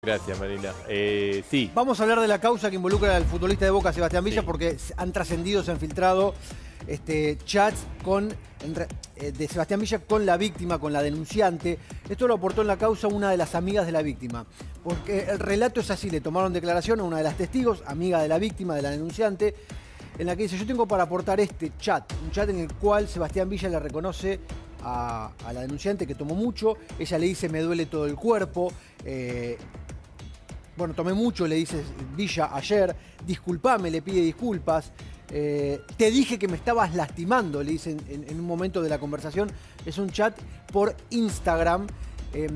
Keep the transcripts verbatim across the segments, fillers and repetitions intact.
Gracias, Marina. Eh, sí. Vamos a hablar de la causa que involucra al futbolista de Boca, Sebastián Villa, Sí. porque han trascendido, se han filtrado este, chats con, eh, de Sebastián Villa con la víctima, con la denunciante. Esto lo aportó en la causa una de las amigas de la víctima. Porque el relato es así, le tomaron declaración a una de las testigos, amiga de la víctima, de la denunciante, en la que dice: yo tengo para aportar este chat, un chat en el cual Sebastián Villa le reconoce a, a la denunciante que tomó mucho. Ella le dice: me duele todo el cuerpo. Eh, Bueno, tomé mucho, le dice Villa ayer, disculpame, le pide disculpas. Eh, te dije que me estabas lastimando, le dicen en, en un momento de la conversación. Es un chat por Instagram. Eh,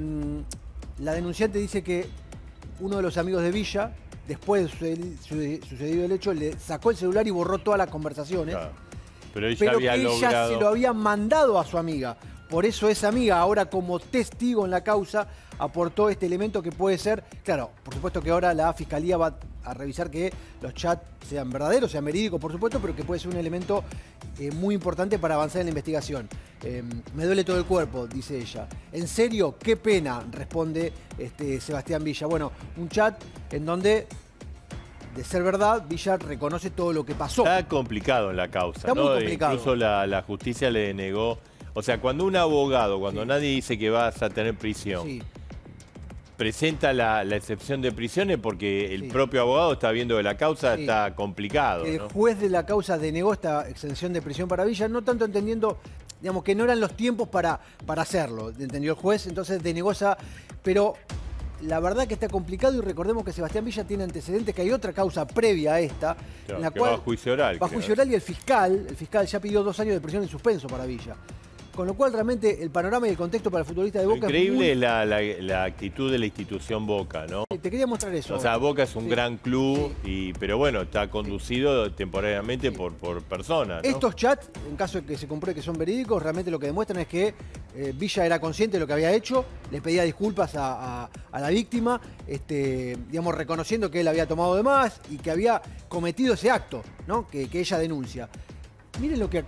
la denunciante dice que uno de los amigos de Villa, después de sucedido, sucedido el hecho, le sacó el celular y borró todas las conversaciones. Claro. Pero ella pero había que ella logrado... se lo había mandado a su amiga. Por eso esa amiga, ahora como testigo en la causa, aportó este elemento que puede ser... Claro, por supuesto que ahora la Fiscalía va a revisar que los chats sean verdaderos, sean verídicos, por supuesto, pero que puede ser un elemento eh, muy importante para avanzar en la investigación. Eh, me duele todo el cuerpo, dice ella. ¿En serio? ¡Qué pena!, responde este, Sebastián Villa. Bueno, un chat en donde... de ser verdad, Villa reconoce todo lo que pasó. Está complicado en la causa, Está ¿no? muy complicado. Incluso la, la justicia le denegó... O sea, cuando un abogado, cuando Sí. nadie dice que vas a tener prisión, Sí. presenta la, la excepción de prisiones porque el Sí. propio abogado está viendo que la causa Sí. está complicado, El ¿no? juez de la causa denegó esta exención de prisión para Villa, no tanto entendiendo, digamos, que no eran los tiempos para, para hacerlo, entendió el juez, entonces denegó esa... Pero la verdad que está complicado, y recordemos que Sebastián Villa tiene antecedentes, que hay otra causa previa a esta, Claro, en la que cual... va a juicio oral. Va a creo. juicio oral, y el fiscal, el fiscal ya pidió dos años de prisión en suspenso para Villa. Con lo cual, realmente, el panorama y el contexto para el futbolista de Lo Boca increíble es es muy... la, la- la actitud de la institución Boca, ¿no? Te quería mostrar eso. O sea, Boca es un Sí. gran club, y, pero bueno, está conducido temporariamente por, por personas, ¿no? Estos chats, en caso de que se compruebe que son verídicos, realmente lo que demuestran es que eh, Villa era consciente de lo que había hecho, le pedía disculpas a, a- a la víctima, este, digamos, reconociendo que él había tomado de más y que había cometido ese acto, ¿no? que, que ella denuncia. Miren lo que